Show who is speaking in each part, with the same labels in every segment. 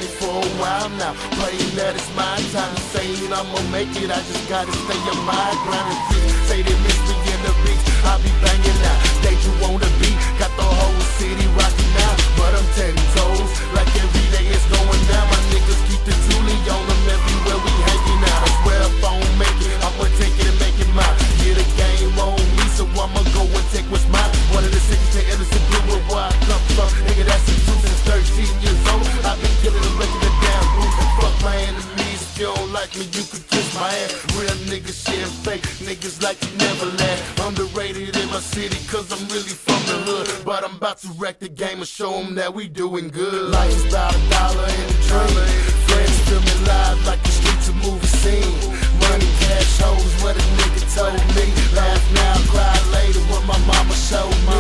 Speaker 1: money for a while now, praying that it's my time. Saying I'ma make it, I just gotta stay on my grind. And bitch, say they miss me in the beach, I be banging out. They you wanna be, got the whole city rocking now. But I'm 10 toes, like every day it's going down. My niggas keep the toolie on them everywhere we hanging out. I swear if I don't make it, I'ma take it and make it mine. Yeah, the game on me, so I'ma go and take what's mine. One of the sickest to innocent blue, where I come from. Nigga, that's the truth since 13 years old. I've been killing and breaking the damn rules. And fuck my enemies, if you don't like me, you can kiss my ass. Real niggas shit fake, niggas like you never last. Underrated in my city, cause I'm really from the hood. But I'm about to wreck the game and show them that we doing good. Life is about $1 and a dream. Friends filming live like the streets a movie scene. Money, cash, hoes, what a nigga told me. Laugh now, cry later, what my mama showed me.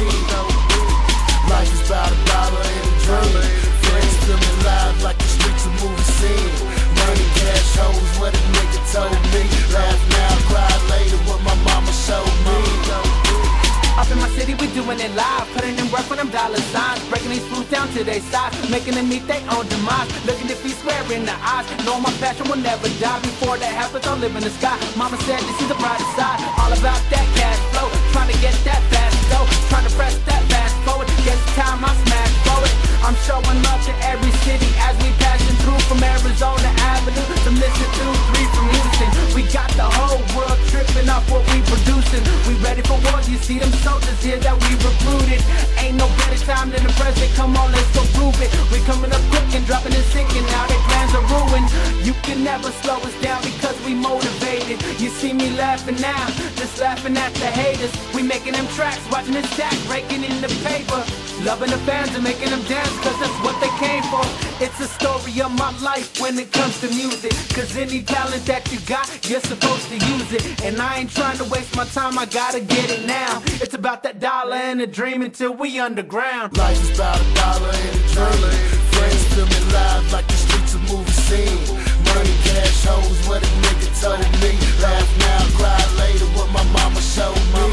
Speaker 1: Life is about $1 and a dream. Friends filming live like the streets a movie scene. Money, cash, hoes, what a nigga told me. Laugh now, cry later, what my mama showed me.
Speaker 2: Up in my city, we doing it live, putting in work for them dollar signs, breaking these fools down to their size, making them meet their own demise, looking to be square in the eyes, knowing my passion will never die. Before that happens, I'll live in the sky. Mama said this is the brighter side, all about that cash flow, trying to get that fast dough, trying to press that fast forward, guess it's time I smash forward. I'm showing love to every city as we passing through, from Arizona Avenue to Mississippi 3 from Houston. We got the whole world tripping off what we producing. We ready for war, you see them soldiers here that we recruited. Ain't no better time than the present, come on, let's go prove it. We coming up quick and dropping and sinking, now their plans are ruined. You can never slow us down because we motivated. You see me laughing now, just laughing at the haters. We making them tracks, watching it stack, breaking in the paper. Loving the fans and making them dance, cause that's what they came for. It's a story of my life when it comes to music, cause any talent that you got, you're supposed to use it. And I ain't trying to waste my time, I gotta get it now. It's about that dollar and a dream until we underground.
Speaker 1: Life is about $1 and a dream. Friends filming live like the streets a movie scene. Money, cash, hoes, what a nigga told me. Laugh now, cry later, what my mama showed me.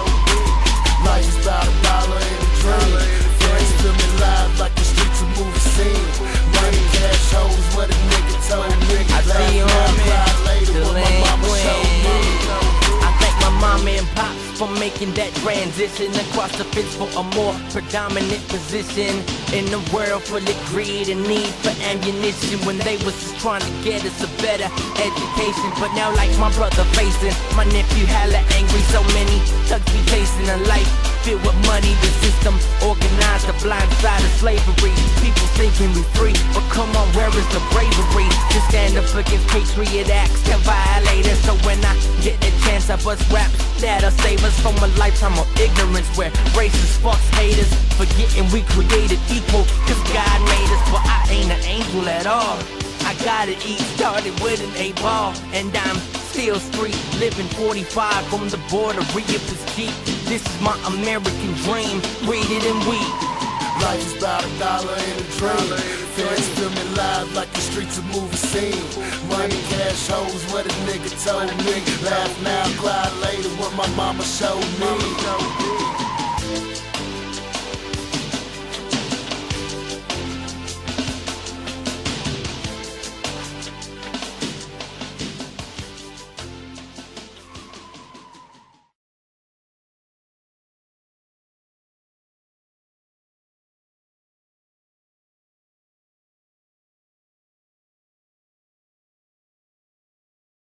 Speaker 1: Life is about $1 and a dream. Friends filming live like the streets a movie scene. Money, cash, hoes, what a nigga told me.
Speaker 3: I see you,
Speaker 1: Laugh now, cry later, what my mama showed me.
Speaker 3: I thank my mama and pops for making that transition across the fence for a more predominant position in the world full of greed and need for ammunition, when they was just trying to get us a better education. But now, like my brother facing, my nephew hella angry, so many thugs be chasing a life filled with money. The system organized the blind side of slavery. People thinking we free, but come on, where is the bravery to stand up against patriot acts and violators? So when I get the chance, I bust raps that'll save us from a lifetime of ignorance, where racist fucks haters, forgetting we created equal, cause God made us. But I ain't an angel at all, I gotta eat, started with an 8-ball, and I'm still street living 45 from the border, if it's cheap. This is my American dream, read it and weep.
Speaker 1: Life is about $1 and a dream. Fans filming live like the streets a movie scene. Money, cash, hoes, what a nigga told me. Laugh now, cry later, what my mama showed me.